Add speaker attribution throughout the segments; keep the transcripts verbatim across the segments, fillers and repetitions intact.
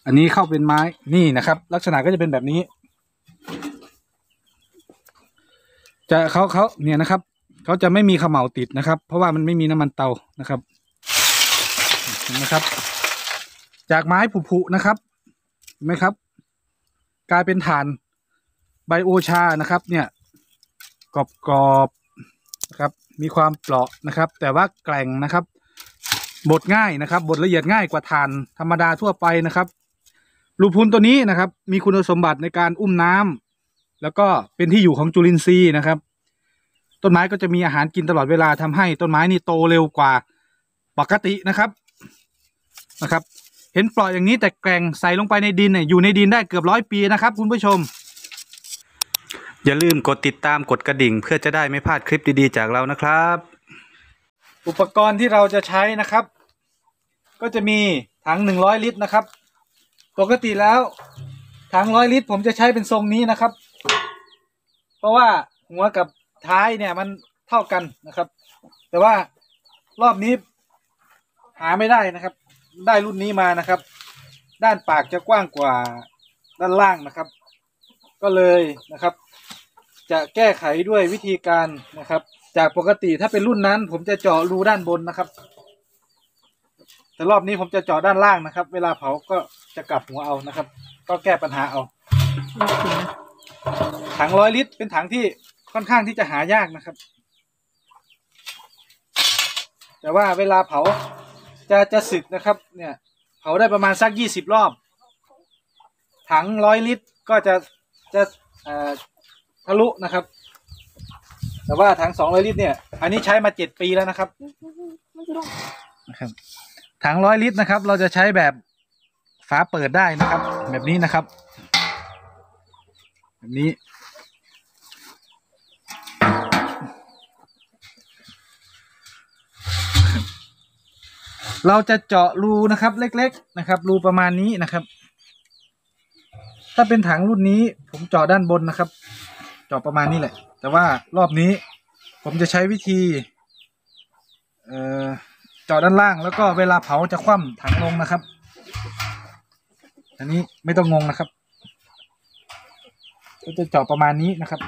Speaker 1: อันนี้เข้าเป็นไม้นี่นะครับลักษณะก็จะเป็นแบบนี้จะเขาเขาเนี่ยนะครับเขาจะไม่มีเขม่าติดนะครับเพราะว่ามันไม่มีน้ำมันเตานะครับเห็นไหมครับจากไม้ผุๆนะครับเห็นไหมครับกลายเป็นถ่านไบโอชานะครับเนี่ยกรอบๆนะครับมีความเปราะนะครับแต่ว่าแกร่งนะครับบดง่ายนะครับบดละเอียดง่ายกว่าถ่านธรรมดาทั่วไปนะครับลูพุนตัวนี้นะครับมีคุณสมบัติในการอุ้มน้ำแล้วก็เป็นที่อยู่ของจุลินทรีย์นะครับต้นไม้ก็จะมีอาหารกินตลอดเวลาทำให้ต้นไม้นี่โตเร็วกว่าปกตินะครับนะครับเห็นเปราะอย่างนี้แต่แกร่งใส่ลงไปในดินเนี่ยอยู่ในดินได้เกือบร้อยปีนะครับคุณผู้ชมอย่าลืมกดติดตามกดกระดิ่งเพื่อจะได้ไม่พลาดคลิปดีๆจากเรานะครับอุปกรณ์ที่เราจะใช้นะครับก็จะมีถังหนึ่งร้อยลิตรนะครับปกติแล้วถังร้อยลิตรผมจะใช้เป็นทรงนี้นะครับเพราะว่าหัวกับท้ายเนี่ยมันเท่ากันนะครับแต่ว่ารอบนี้หาไม่ได้นะครับได้รุ่นนี้มานะครับด้านปากจะกว้างกว่าด้านล่างนะครับก็เลยนะครับจะแก้ไขด้วยวิธีการนะครับจากปกติถ้าเป็นรุ่นนั้นผมจะเจาะรูด้านบนนะครับแต่รอบนี้ผมจะเจาะด้านล่างนะครับเวลาเผาก็จะกลับหัวเอานะครับก็แก้ปัญหาเอาถังร้อยลิตรเป็นถังที่ค่อนข้างที่จะหายากนะครับแต่ว่าเวลาเผาจะจะสึกนะครับเนี่ยเผาได้ประมาณสักยี่สิบรอบถังร้อยลิตรก็จะจะเอ่อทะลุนะครับแต่ว่าถังสองร้อยลิตรเนี่ยอันนี้ใช้มาเจ็ดปีแล้วนะครับนะครับถังร้อยลิตรนะครับเราจะใช้แบบฝาเปิดได้นะครับแบบนี้นะครับแบบนี้เราจะเจาะรูนะครับเล็กๆนะครับรูประมาณนี้นะครับถ้าเป็นถังรุ่นนี้ผมเจาะด้านบนนะครับเจาะประมาณนี้แหละแต่ว่ารอบนี้ผมจะใช้วิธีเอ่อเจาะด้านล่างแล้วก็เวลาเผาจะคว่ำถังลงนะครับอันนี้ไม่ต้องงงนะครับก็จะเจาะประมาณนี้นะครับ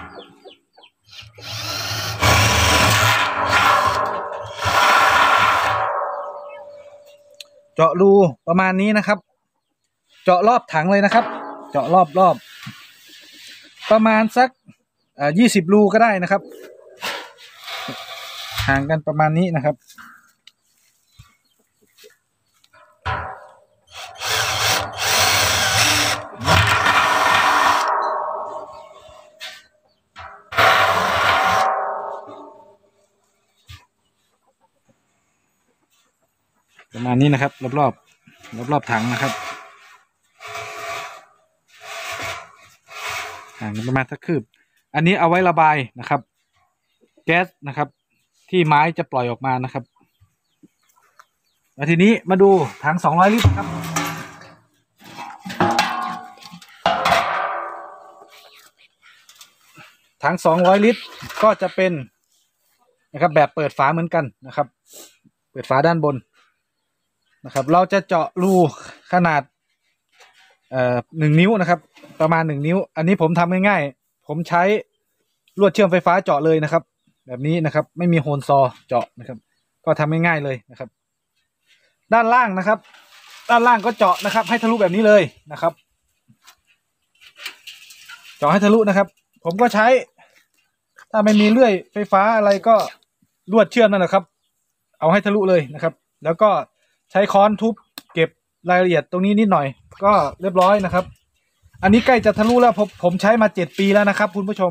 Speaker 1: เจาะรูประมาณนี้นะครับเจาะรอบถังเลยนะครับเจาะรอบรอบประมาณสักอ่ายี่สิบรูก็ได้นะครับห่างกันประมาณนี้นะครับประมาณนี้นะครับรอบรอบรอบรอบถังนะครับห่างกันประมาณสักคืบอันนี้เอาไว้ระบายนะครับแก๊สนะครับที่ไม้จะปล่อยออกมานะครับแล้วทีนี้มาดูถังสองร้อยลิตรครับถังสองร้อยลิตรก็จะเป็นนะครับแบบเปิดฝาเหมือนกันนะครับเปิดฝาด้านบนนะครับเราจะเจาะรูขนาดเอ่อหนึ่งนิ้วนะครับประมาณหนึ่งนิ้วอันนี้ผมทำง่ายๆผมใช้ลวดเชื่อมไฟฟ้าเจาะเลยนะครับแบบนี้นะครับไม่มีโฮลซอเจาะนะครับก็ทำง่ายๆเลยนะครับด้านล่างนะครับด้านล่างก็เจาะนะครับให้ทะลุแบบนี้เลยนะครับเจาะให้ทะลุนะครับผมก็ใช้ถ้าไม่มีเลื่อยไฟฟ้าอะไรก็ลวดเชื่อมนั่นแหละครับเอาให้ทะลุเลยนะครับแล้วก็ใช้ค้อนทุบเก็บรายละเอียดตรงนี้นิดหน่อยก็เรียบร้อยนะครับอันนี้ใกล้จะทะลุแล้วผมผมใช้มาเจ็ดปีแล้วนะครับคุณผู้ชม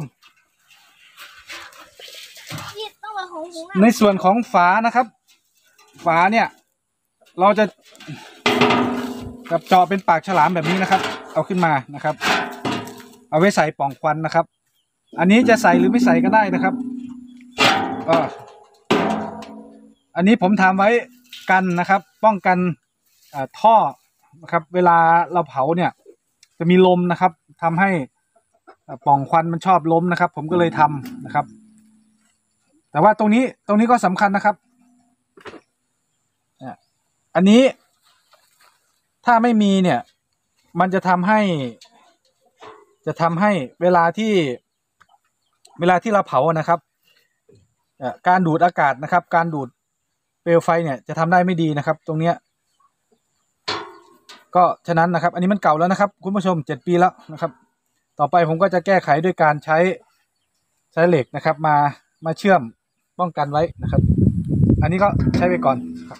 Speaker 1: ในส่วนของฝานะครับฝาเนี่ยเราจะกับเจาะเป็นปากฉลามแบบนี้นะครับเอาขึ้นมานะครับเอาไว้ใส่ปล่องควันนะครับอันนี้จะใส่หรือไม่ใส่ก็ได้นะครับก็อันนี้ผมทำไว้กันนะครับป้องกันท่อนะครับเวลาเราเผาเนี่ยจะมีลมนะครับทำให้ปล่องควันมันชอบล้มนะครับผมก็เลยทำนะครับแต่ว่าตรงนี้ตรงนี้ก็สำคัญนะครับอันนี้ถ้าไม่มีเนี่ยมันจะทำให้ จะทำให้เวลาที่เวลาที่เราเผานะครับการดูดอากาศนะครับการดูดเปลวไฟเนี่ยจะทำได้ไม่ดีนะครับตรงเนี้ยก็ฉะนั้นนะครับอันนี้มันเก่าแล้วนะครับคุณผู้ชมเจ็ดปีแล้วนะครับต่อไปผมก็จะแก้ไขด้วยการใช้ใช้เหล็กนะครับมามาเชื่อมป้องกันไว้นะครับอันนี้ก็ใช้ไปก่อนครับ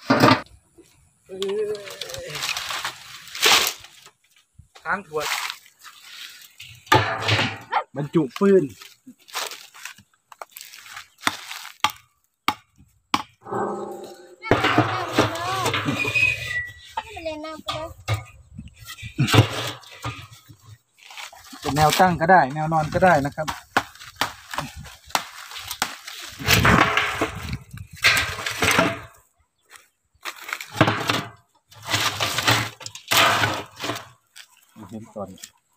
Speaker 1: ค้างถั่วบรรจุปืนเป็นแนวตั้งก็ได้แนวนอนก็ได้นะครับเห็นก่อน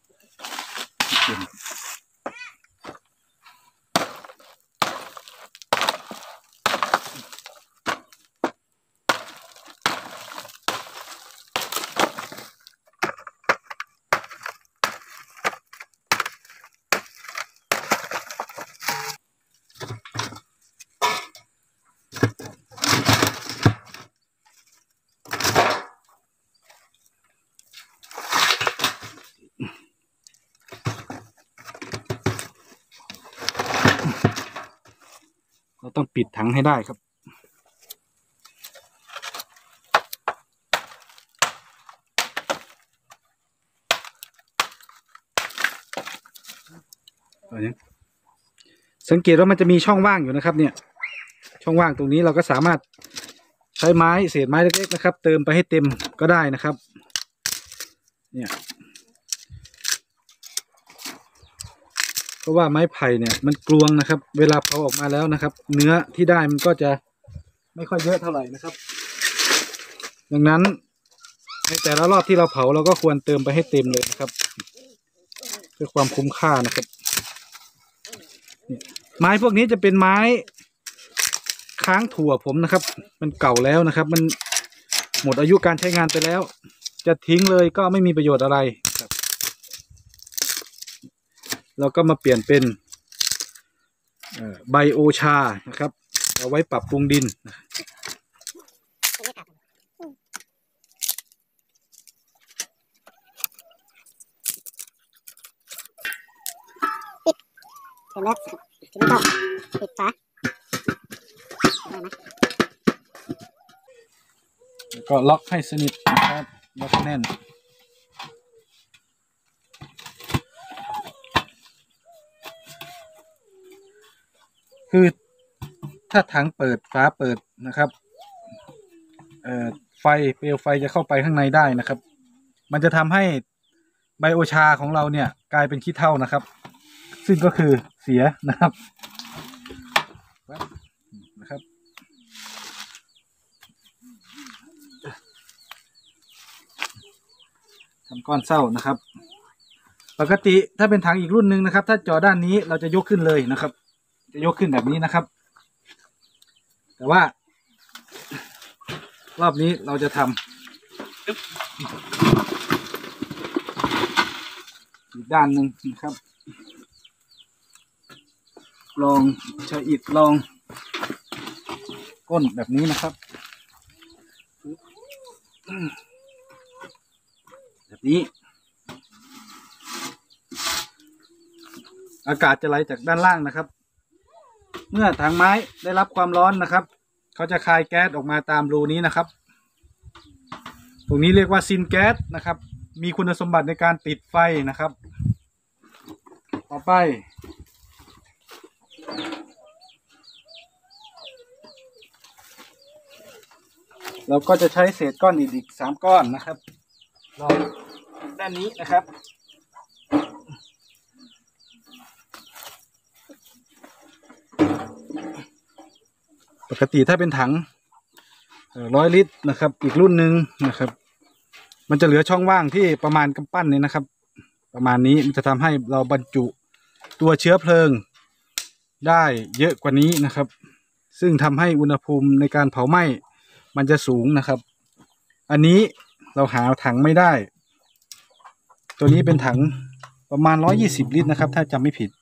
Speaker 1: เราต้องปิดถังให้ได้ครับสังเกตว่ามันจะมีช่องว่างอยู่นะครับเนี่ยช่องว่างตรงนี้เราก็สามารถใช้ไม้เศษไม้เล็กๆนะครับเติมไปให้เต็มก็ได้นะครับเนี่ยเพราะว่าไม้ไผ่เนี่ยมันกลวงนะครับเวลาเผาออกมาแล้วนะครับเนื้อที่ได้มันก็จะไม่ค่อยเยอะเท่าไหร่นะครับดังนั้นในแต่ละรอบที่เราเผาเราก็ควรเติมไปให้เต็มเลยนะครับเพื่อความคุ้มค่านะครับไม้พวกนี้จะเป็นไม้ค้างถั่วผมนะครับมันเก่าแล้วนะครับมันหมดอายุการใช้งานไปแล้วจะทิ้งเลยก็ไม่มีประโยชน์อะไรครับเราก็มาเปลี่ยนเป็นไบโอชานะครับเอาไว้ปรับปรุงดิน
Speaker 2: ปิดเสร็จแล้วทีนี้ก็ปิดฝา
Speaker 1: แล้วก็ล็อกให้สนิทนะครับล็อกแน่นคือถ้าถังเปิดฝาเปิดนะครับเอ่อไฟเปลวไฟจะเข้าไปข้างในได้นะครับมันจะทำให้ไบโอชาของเราเนี่ยกลายเป็นขี้เถ้านะครับซึ่งก็คือเสียนะครับนะครับทำก้อนเศร้านะครับปกติถ้าเป็นถังอีกรุ่นหนึ่งนะครับถ้าจ่อด้านนี้เราจะยกขึ้นเลยนะครับจะยกขึ้นแบบนี้นะครับแต่ว่ารอบนี้เราจะทำอีกด้านหนึ่งนะครับลองใช้อิฐลองก้นแบบนี้นะครับแบบนี้อากาศจะไหลจากด้านล่างนะครับเมื่อถังไม้ได้รับความร้อนนะครับเขาจะคายแก๊สออกมาตามรูนี้นะครับตรงนี้เรียกว่าซินแก๊สนะครับมีคุณสมบัติในการติดไฟนะครับต่อไปเราก็จะใช้เศษก้อนอิฐอีกสามก้อนนะครับลองด้านนี้นะครับปกติถ้าเป็นถังร้อยลิตรนะครับอีกรุ่นหนึ่งนะครับมันจะเหลือช่องว่างที่ประมาณกำปั้นนี้นะครับประมาณนี้มันจะทำให้เราบรรจุตัวเชื้อเพลิงได้เยอะกว่านี้นะครับซึ่งทำให้อุณหภูมิในการเผาไหม้มันจะสูงนะครับอันนี้เราหาถังไม่ได้ตัวนี้เป็นถังประมาณร้อยยี่สิบลิตรนะครับถ้าจำไม่ผิด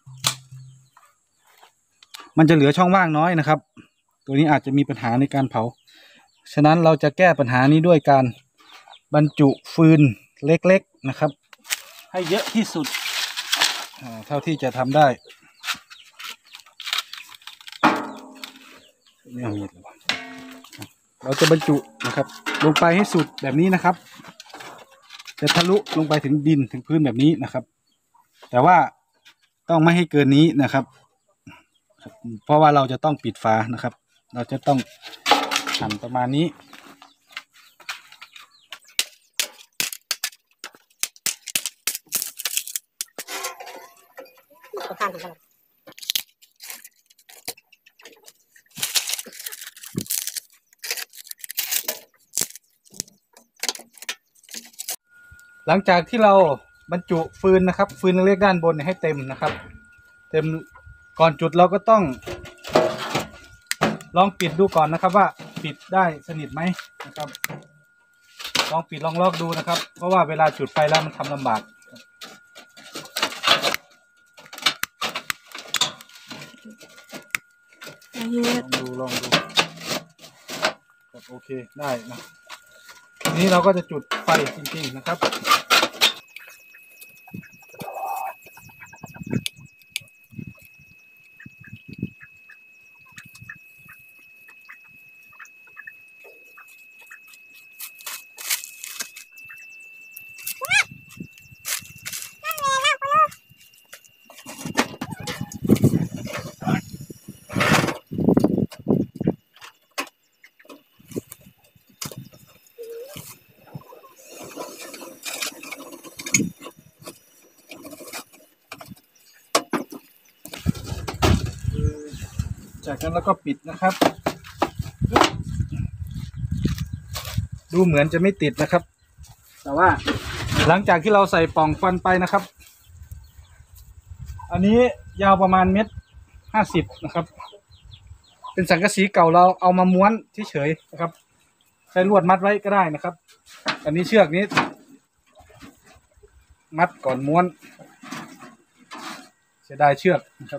Speaker 1: มันจะเหลือช่องว่างน้อยนะครับตัวนี้อาจจะมีปัญหาในการเผาฉะนั้นเราจะแก้ปัญหานี้ด้วยการบรรจุฟืนเล็กๆนะครับให้เยอะที่สุดเท่าที่จะทำได้เนี่ยมีดเราจะบรรจุนะครับลงไปให้สุดแบบนี้นะครับจะทะลุลงไปถึงดินถึงพื้นแบบนี้นะครับแต่ว่าต้องไม่ให้เกินนี้นะครับเพราะว่าเราจะต้องปิดฝานะครับเราจะต้องหั่นประมาณนี้
Speaker 2: ข้างๆกัน
Speaker 1: หลังจากที่เราบรรจุฟืนนะครับฟืนเล็กๆด้านบนให้เต็มนะครับเต็มก่อนจุดเราก็ต้องลองปิดดูก่อนนะครับว่าปิดได้สนิทไหมนะครับลองปิดลองลอกดูนะครับเพราะว่าเวลาจุดไฟแล้วมันทำลำบากลองดูลองดูโอเคได้นะทีนี้เราก็จะจุดไฟจริงๆนะครับจากนั้นแล้วก็ปิดนะครับดูเหมือนจะไม่ติดนะครับแต่ว่าหลังจากที่เราใส่ปล่องควันไปนะครับอันนี้ยาวประมาณเมตรห้าสิบนะครับเป็นสังกะสีเก่าเราเอามาม้วนเฉยๆนะครับใช้ลวดมัดไว้ก็ได้นะครับอันนี้เชือกนี้มัดก่อนม้วนเสียดายเชือกนะครับ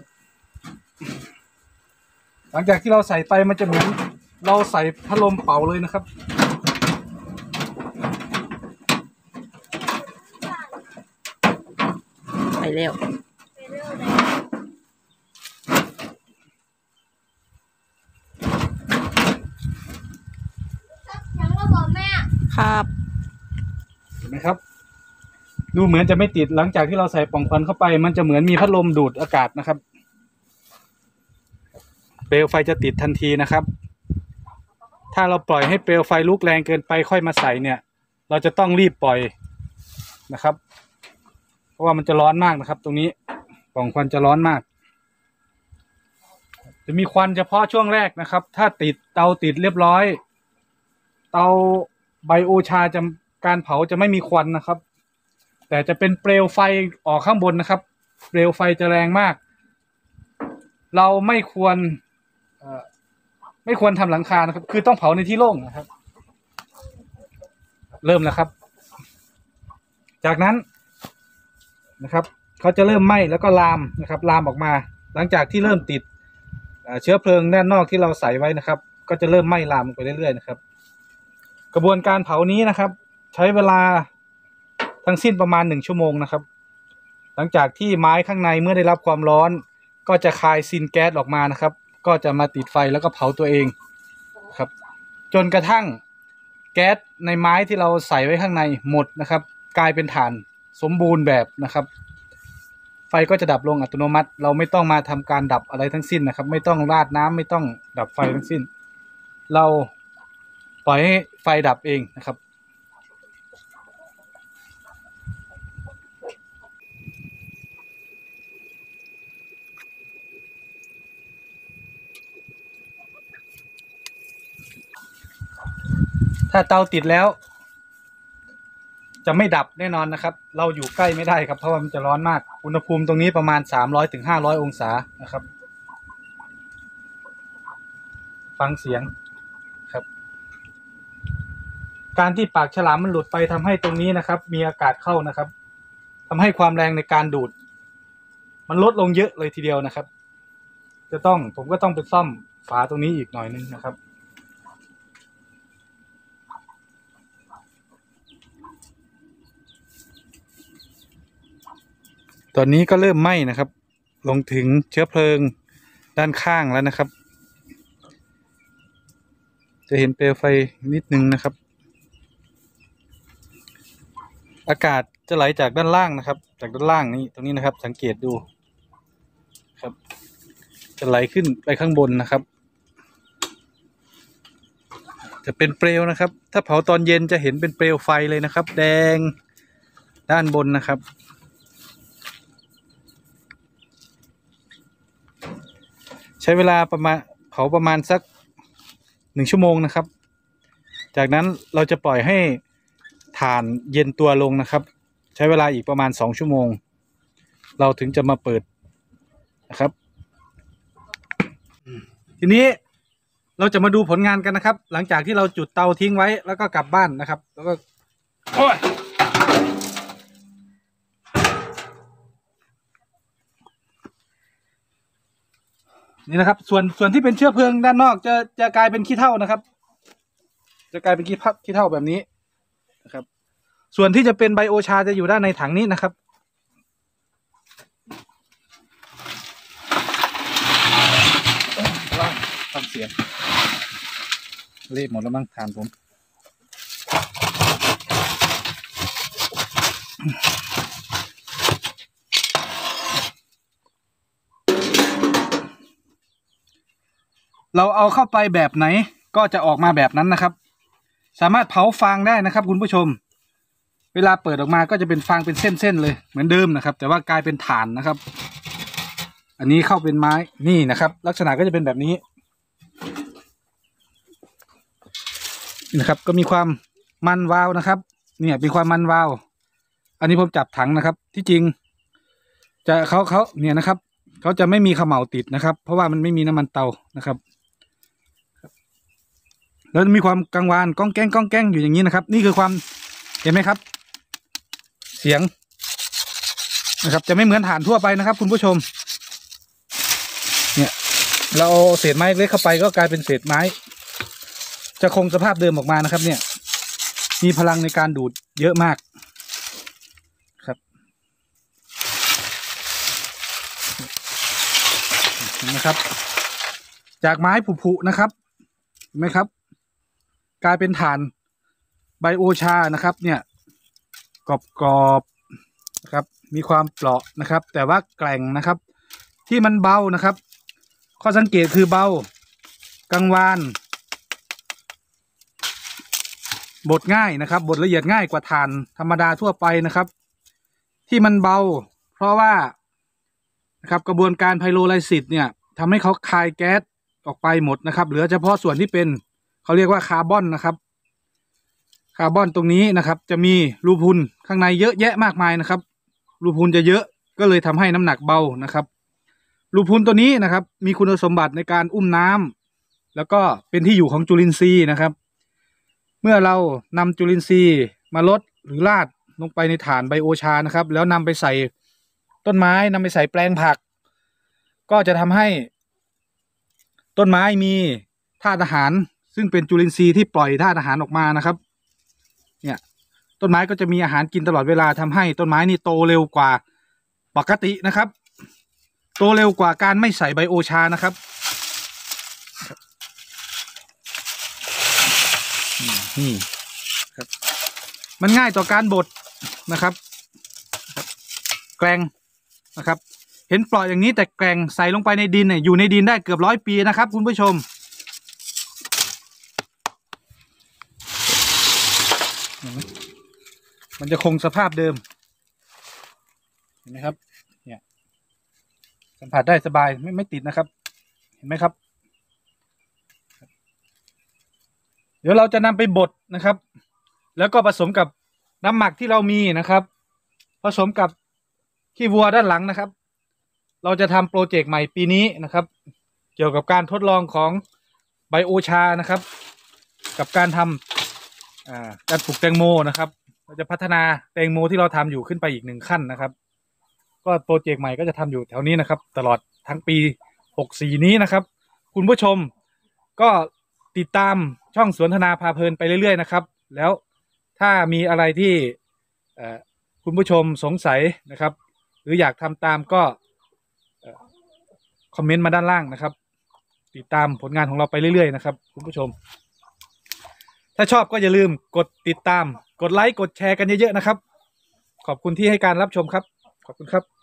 Speaker 1: หลังจากที่เราใส่ไปมันจะเหมือนเราใส่พัดลมเป่าเลยนะครับ
Speaker 3: ไปเร็วครับ
Speaker 1: เห็นไหมครับดูเหมือนจะไม่ติดหลังจากที่เราใส่ปล่องควันเข้าไปมันจะเหมือนมีพัดลมดูดอากาศนะครับเปลวไฟจะติดทันทีนะครับถ้าเราปล่อยให้เปลวไฟลุกแรงเกินไปค่อยมาใส่เนี่ยเราจะต้องรีบปล่อยนะครับเพราะว่ามันจะร้อนมากนะครับตรงนี้ปล่องควันจะร้อนมากจะมีควันเฉพาะช่วงแรกนะครับถ้าติดเตาติดเรียบร้อยเตาไบโอชาจะการเผาจะไม่มีควันนะครับแต่จะเป็นเปลวไฟออกข้างบนนะครับเปลวไฟจะแรงมากเราไม่ควรไม่ควรทำหลังคานะครับคือต้องเผาในที่โล่งนะครับเริ่มแล้วครับจากนั้นนะครับเขาจะเริ่มไหม้แล้วก็ลามนะครับลามออกมาหลังจากที่เริ่มติดเชื้อเพลิงด้านนอกที่เราใส่ไว้นะครับก็จะเริ่มไหม้ลามไปเรื่อยๆนะครับกระบวนการเผานี้นะครับใช้เวลาทั้งสิ้นประมาณหนึ่งชั่วโมงนะครับหลังจากที่ไม้ข้างในเมื่อได้รับความร้อนก็จะคายซินแก๊สออกมานะครับก็จะมาติดไฟแล้วก็เผาตัวเองครับจนกระทั่งแก๊สในไม้ที่เราใส่ไว้ข้างในหมดนะครับกลายเป็นถ่านสมบูรณ์แบบนะครับไฟก็จะดับลงอัตโนมัติเราไม่ต้องมาทำการดับอะไรทั้งสิ้นนะครับไม่ต้องราดน้ำไม่ต้องดับไฟทั้งสิ้นเราปล่อยให้ไฟดับเองนะครับถ้าเตาติดแล้วจะไม่ดับแน่นอนนะครับเราอยู่ใกล้ไม่ได้ครับเพราะว่ามันจะร้อนมากอุณหภูมิตรงนี้ประมาณสามร้อยถึงห้าร้อยองศานะครับฟังเสียงครับการที่ปากฉลามมันหลุดไปทำให้ตรงนี้นะครับมีอากาศเข้านะครับำให้ความแรงในการดูดมันลดลงเยอะเลยทีเดียวนะครับ จะต้องผมก็ต้องไปซ่อมฝาตรงนี้อีกหน่อยนึงนะครับตอนนี้ก็เริ่มไหม้นะครับลงถึงเชื้อเพลิงด้านข้างแล้วนะครับจะเห็นเปลวไฟนิดนึงนะครับอากาศจะไหลจากด้านล่างนะครับจากด้านล่างนี้ตรงนี้นะครับสังเกตดูครับจะไหลขึ้นไปข้างบนนะครับจะเป็นเปลวนะครับถ้าเผาตอนเย็นจะเห็นเป็นเปลวไฟเลยนะครับแดงด้านบนนะครับใช้เวลาประมาณเผาประมาณสักหนึ่งชั่วโมงนะครับจากนั้นเราจะปล่อยให้ถ่านเย็นตัวลงนะครับใช้เวลาอีกประมาณสองชั่วโมงเราถึงจะมาเปิดนะครับทีนี้เราจะมาดูผลงานกันนะครับหลังจากที่เราจุดเตาทิ้งไว้แล้วก็กลับบ้านนะครับแล้วก็โอ้ยนี่นะครับส่วนส่วนที่เป็นเชื้อเพลิงด้านนอกจะจะกลายเป็นขี้เถ้านะครับจะกลายเป็นขี้พักขี้เถ้าแบบนี้นะครับส่วนที่จะเป็นไบโอชาจะอยู่ด้านในถังนี้นะครับทำเสียงเละหมดแล้วมั้งทานผมเราเอาเข้าไปแบบไหนก็จะออกมาแบบนั้นนะครับสามารถเผาฟางได้นะครับคุณผู้ชมเวลาเปิดออกมาก็จะเป็นฟางเป็นเส้นๆเลยเหมือนเดิมนะครับแต่ว่ากลายเป็นถ่านนะครับอันนี้เข้าเป็นไม้นี่นะครับลักษณะก็จะเป็นแบบนี้นะครับก็มีความมันวาวนะครับเนี่ยเป็นความมันวาวอันนี้ผมจับถังนะครับที่จริงจะเขาเขาเนี่ยนะครับเขาจะไม่มีเขม่าติดนะครับเพราะว่ามันไม่มีน้ำมันเตานะครับแล้วมีความกังวานก้องแก้งก้องแก้งอยู่อย่างนี้นะครับนี่คือความเห็นไหมครับเสียงนะครับจะไม่เหมือนถ่านทั่วไปนะครับคุณผู้ชมเนี่ยเราเอาเศษไม้เล็กเข้าไปก็กลายเป็นเศษไม้จะคงสภาพเดิมออกมานะครับเนี่ยมีพลังในการดูดเยอะมากครับเห็นไหมครับจากไม้ผุๆนะครับเห็นไหมครับกลายเป็นถ่านไบโอชานะครับเนี่ยกรอบๆนะครับมีความเปราะนะครับแต่ว่าแกร่งนะครับที่มันเบานะครับข้อสังเกตคือเบากังวานบดง่ายนะครับบดละเอียดง่ายกว่าถ่านธรรมดาทั่วไปนะครับที่มันเบาเพราะว่านะครับกระบวนการไพโรไลซิสเนี่ยทำให้เขาคายแก๊สออกไปหมดนะครับเหลือเฉพาะส่วนที่เป็นเขาเรียกว่าคาร์บอนนะครับคาร์บอนตรงนี้นะครับจะมีรูพุนข้างในเยอะแยะมากมายนะครับรูพุนจะเยอะก็เลยทำให้น้ำหนักเบานะครับรูพุนตัวนี้นะครับมีคุณสมบัติในการอุ้มน้ำแล้วก็เป็นที่อยู่ของจุลินทรีย์นะครับเมื่อเรานำจุลินทรีย์มาลดหรือราดลงไปในฐานไบโอชานะครับแล้วนำไปใส่ต้นไม้นำไปใส่แปลงผักก็จะทำให้ต้นไม้มีธาตุอาหารซึ่งเป็นจุลินทรีย์ที่ปล่อยธาตุอาหารออกมานะครับเนี่ยต้นไม้ก็จะมีอาหารกินตลอดเวลาทำให้ต้นไม้นี่โตเร็วกว่าปกตินะครับโตเร็วกว่าการไม่ใส่ไบโอชานะครับนี่ครับมันง่ายต่อการบดนะครับแกลงนะครับเห็นปล่อยอย่างนี้แต่แกลงใส่ลงไปในดินเนี่ยอยู่ในดินได้เกือบร้อยปีนะครับคุณผู้ชมมันจะคงสภาพเดิมเห็นไหมครับเนี่ยสัมผัสได้สบายไม่ไม่ติดนะครับเห็นไหมครับเดี๋ยวเราจะนำไปบดนะครับแล้วก็ผสมกับน้ำหมักที่เรามีนะครับผสมกับขี้วัวด้านหลังนะครับเราจะทำโปรเจกต์ใหม่ปีนี้นะครับเกี่ยวกับการทดลองของไบโอชานะครับกับการทำอ่าการปลูกแตงโมนะครับเราจะพัฒนาแตงโมที่เราทำอยู่ขึ้นไปอีกหนึ่งขั้นนะครับ ก็โปรเจกต์ใหม่ก็จะทำอยู่แถวนี้นะครับ ตลอดทั้งปีหกสี่นี้นะครับ คุณผู้ชมก็ติดตามช่องสวนทนาพาเพลินไปเรื่อยๆนะครับ แล้วถ้ามีอะไรที่คุณผู้ชมสงสัยนะครับ หรืออยากทำตามก็คอมเมนต์มาด้านล่างนะครับ ติดตามผลงานของเราไปเรื่อยๆนะครับคุณผู้ชมถ้าชอบก็อย่าลืมกดติดตามกดไลค์กดแชร์กันเยอะๆนะครับขอบคุณที่ให้การรับชมครับขอบคุณครับ